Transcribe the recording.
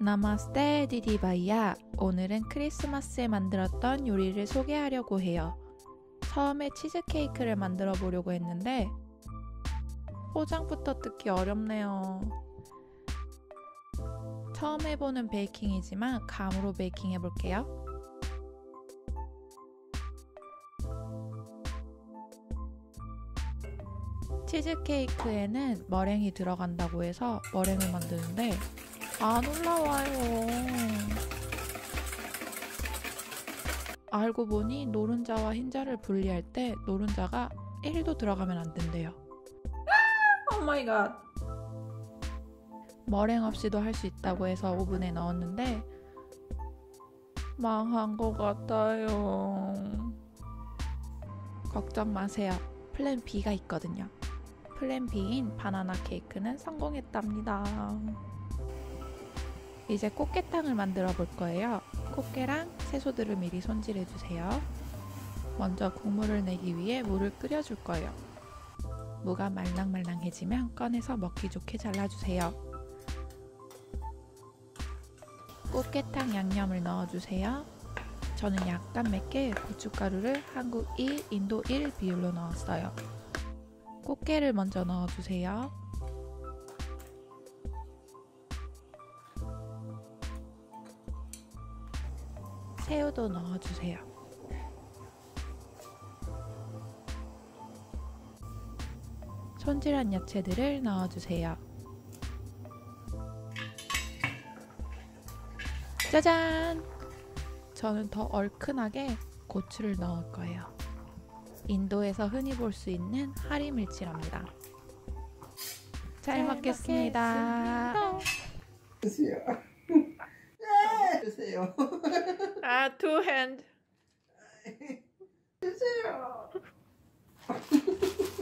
나마스테 디디바이야. 오늘은 크리스마스에 만들었던 요리를 소개하려고 해요. 처음에 치즈케이크를 만들어 보려고 했는데 포장부터 뜯기 어렵네요. 처음 해보는 베이킹이지만 감으로 베이킹 해볼게요. 치즈케이크에는 머랭이 들어간다고 해서 머랭을 만드는데 안 올라와요. 알고 보니 노른자와 흰자를 분리할 때 노른자가 1도 들어가면 안 된대요. 오 마이 갓. 머랭 없이도 할 수 있다고 해서 오븐에 넣었는데 망한 것 같아요. 걱정 마세요. 플랜 B가 있거든요. 플랜 B인 바나나 케이크는 성공했답니다. 이제 꽃게탕을 만들어 볼 거예요. 꽃게랑 채소들을 미리 손질해 주세요. 먼저 국물을 내기 위해 물을 끓여 줄 거예요. 무가 말랑말랑해지면 꺼내서 먹기 좋게 잘라주세요. 꽃게탕 양념을 넣어주세요. 저는 약간 맵게 고춧가루를 한국 1, 인도 1 비율로 넣었어요. 꽃게를 먼저 넣어주세요. 새우도 넣어주세요. 손질한 야채들을 넣어주세요. 짜잔! 저는 더 얼큰하게 고추를 넣을 거예요. 인도에서 흔히 볼 수 있는 하리 밀치랍니다. 잘 먹겠습니다. 주세요. 주세요. 아, two hand. 주세요.